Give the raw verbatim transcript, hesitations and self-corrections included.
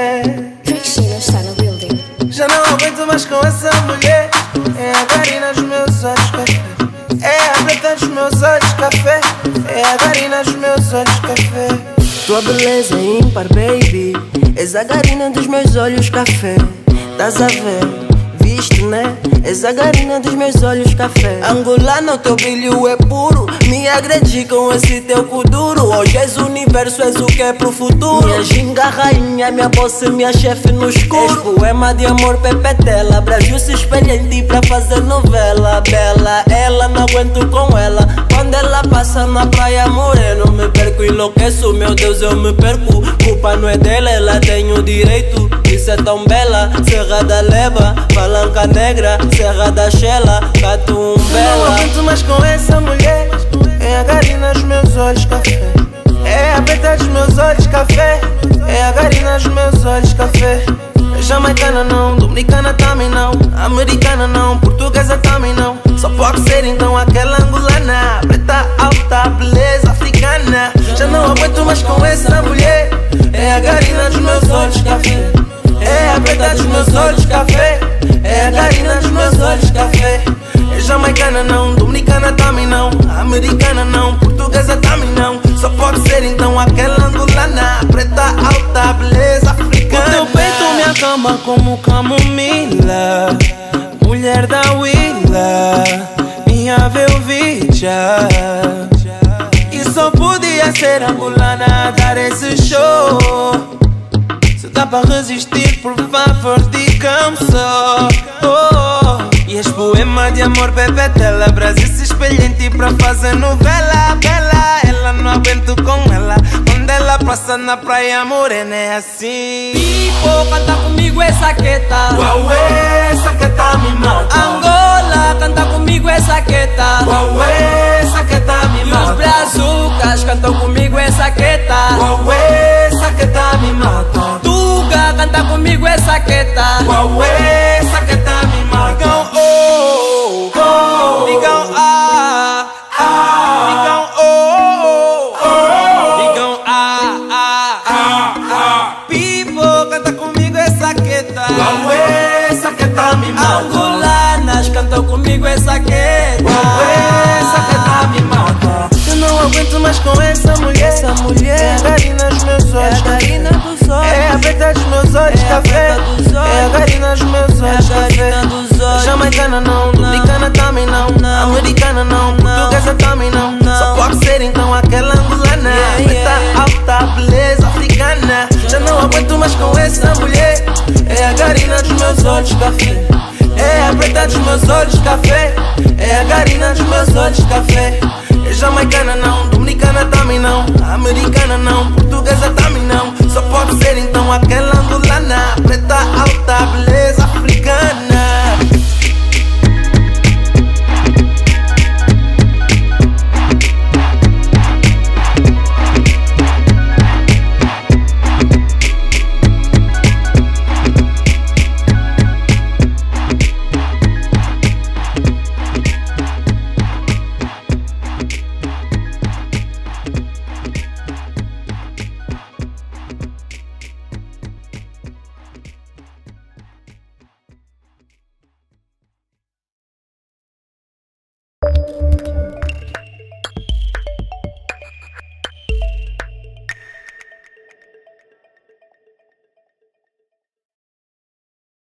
mulher. Cristina está no building. Já não aguento mais com essa mulher. É a Karina dos meus olhos café. É a preta dos meus olhos café. É a Karina dos meus olhos café. Tua beleza é ímpar, baby. És a Karina dos meus olhos café. Tás a ver? Viste, né? És a Karina dos meus olhos café. Angolana, o teu brilho é puro. Me agredi com esse teu cu duro. Hoje és o universo, és o que é pro futuro. Minha ginga rainha, minha bossa, minha chefe no escuro. És poema de amor, pepetela. Brasil se espelha em ti pra fazer novela. Bela, ela, não aguento com ela. Quando ela passa na praia moreno, me perco, enlouqueço. Meu Deus, eu me perco. Culpa não é dela, ela tem o direito de ser tão bela. Serra da Leva, Palanca Negra, Serra da Xela, Catumbela. Não aguento mais com essa mulher. É a Karina dos meus olhos café. É a preta dos meus olhos café. É a Karina dos meus olhos café. Jamaicana não, dominicana também não. Americana não, portuguesa também não. Só pode ser então aquela angolana. Preta alta, beleza africana. Já não aguento mais com essa mulher. É a Karina dos meus olhos café. É a preta dos meus olhos café. É a Karina dos meus olhos café. É jamaicana não, dominicana também não. Americana não, portuguesa também não. Só pode ser então aquela angolana. Preta alta, beleza africana. O teu peito me acalma como camomila. Mulher da Willa, minha velvicha. E só podia ser angolana a dar esse show. Se dá pra resistir, por favor, digam só. Oh. E és poema de amor, pepetela. Brasil se espelha em ti pra fazer novela. Bela, ela não aguento com ela. Quando ela passa na praia morena é assim. Pipo, canta comigo essa queta. Uauê, essa queta me mata. Angola, canta comigo essa queta. Uauê, essa queta me E os mata. brazucas cantam comigo essa queta. Uauê, essa queta me mata. Tuga, canta comigo essa queta. Uauê, essa queta me mata. Digam oh, Oh, digam ah, ah, digam oh, oh, digam ah, ah, ah, ah. Pipo, canta comigo essa queta. Uauê, essa queta me mata. Angolanas cantam comigo essa queta. Uauê, essa queta me mata. Eu não aguento mais com essa mulher. Essa mulher É a Karina dos meus é olhos a Karina café. dos olhos. É a preta dos meus olhos É a café. preta dos olhos. É a Karina dos meus É a olhos café. Karina dos olhos. Jamaicana não, dominicana também não. Não. Americana não, portuguesa também não. Não. Só pode ser então aquela angolana. Yeah, Preta yeah. alta, beleza africana. Já não aguento mais com essa mulher. É a Karina dos meus olhos café. É a preta dos meus olhos café. É a Karina dos meus olhos café. É jamaicana não, dominicana também não. Americana não, portuguesa também não. Só pode ser então aquela